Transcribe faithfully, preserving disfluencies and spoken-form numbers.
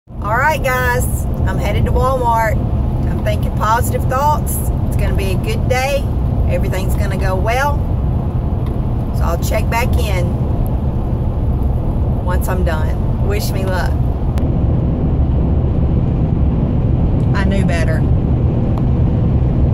All right, guys, I'm headed to Walmart. I'm thinking positive thoughts. It's going to be a good day. Everything's going to go well. So I'll check back in once I'm done. Wish me luck.